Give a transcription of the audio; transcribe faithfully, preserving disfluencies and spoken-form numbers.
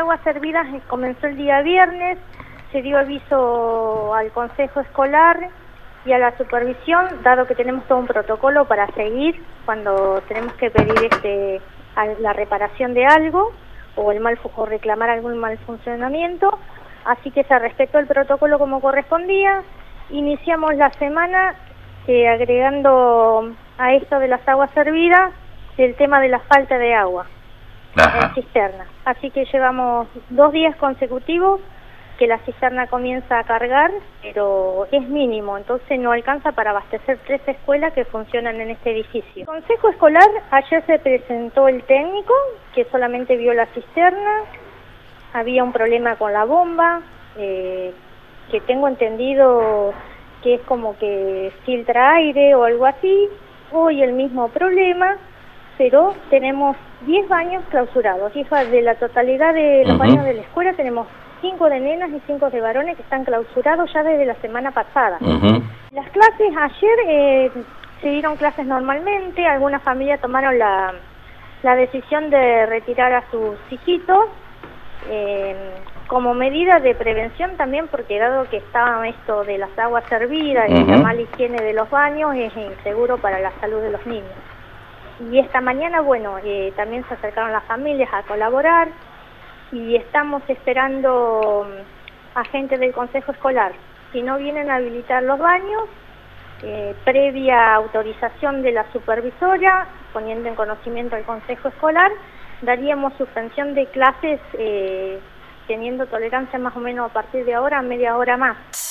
aguas servidas comenzó el día viernes, se dio aviso al consejo escolar y a la supervisión, dado que tenemos todo un protocolo para seguir cuando tenemos que pedir este la reparación de algo o el mal o reclamar algún mal funcionamiento, así que se respetó el protocolo como correspondía. Iniciamos la semana eh, agregando a esto de las aguas servidas el tema de la falta de agua en cisterna, así que llevamos dos días consecutivos que la cisterna comienza a cargar, pero es mínimo, entonces no alcanza para abastecer tres escuelas que funcionan en este edificio. El consejo escolar, ayer se presentó el técnico, que solamente vio la cisterna, había un problema con la bomba, eh, que tengo entendido que es como que filtra aire o algo así, hoy el mismo problema, pero tenemos diez baños clausurados, y de la totalidad de los uh-huh. baños de la escuela tenemos cinco de nenas y cinco de varones que están clausurados ya desde la semana pasada. Uh-huh. Las clases ayer eh, se dieron clases normalmente, algunas familias tomaron la, la decisión de retirar a sus hijitos eh, como medida de prevención también, porque dado que estaba esto de las aguas servidas uh-huh. y la mala higiene de los baños, es inseguro para la salud de los niños. Y esta mañana, bueno, eh, también se acercaron las familias a colaborar, y estamos esperando a gente del consejo escolar. Si no vienen a habilitar los baños, eh, previa autorización de la supervisora, poniendo en conocimiento al consejo escolar, daríamos suspensión de clases eh, teniendo tolerancia más o menos a partir de ahora, media hora más.